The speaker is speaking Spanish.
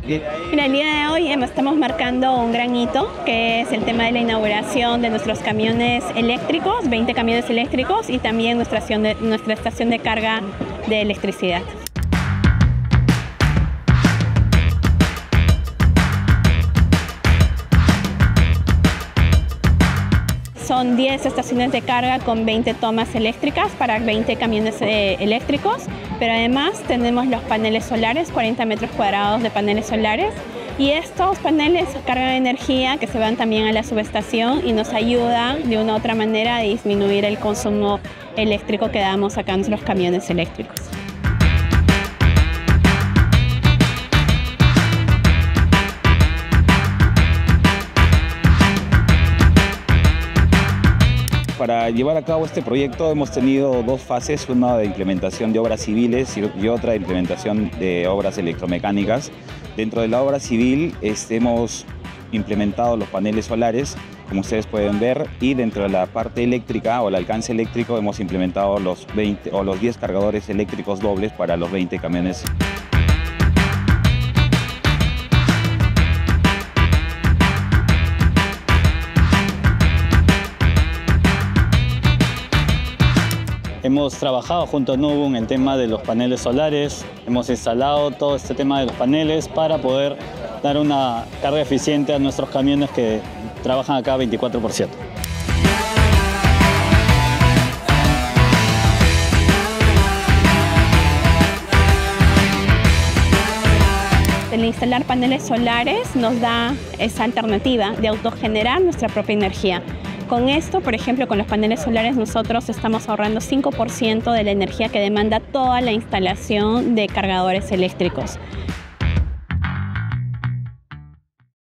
Mira, el día de hoy estamos marcando un gran hito, que es el tema de la inauguración de nuestros camiones eléctricos, 20 camiones eléctricos, y también nuestra estación de carga de electricidad. Son 10 estaciones de carga con 20 tomas eléctricas para 20 camiones eléctricos, pero además tenemos los paneles solares, 40 metros cuadrados de paneles solares, y estos paneles cargan energía que se van también a la subestación y nos ayudan de una u otra manera a disminuir el consumo eléctrico que damos acá en nuestros camiones eléctricos. Para llevar a cabo este proyecto hemos tenido dos fases, una de implementación de obras civiles y otra de implementación de obras electromecánicas. Dentro de la obra civil hemos implementado los paneles solares, como ustedes pueden ver, y dentro de la parte eléctrica o el alcance eléctrico hemos implementado los 10 cargadores eléctricos dobles para los 20 camiones. Hemos trabajado junto a Nubu en el tema de los paneles solares, hemos instalado todo este tema de los paneles para poder dar una carga eficiente a nuestros camiones que trabajan acá 24/7. El instalar paneles solares nos da esa alternativa de autogenerar nuestra propia energía. Con esto, por ejemplo, con los paneles solares nosotros estamos ahorrando 5% de la energía que demanda toda la instalación de cargadores eléctricos.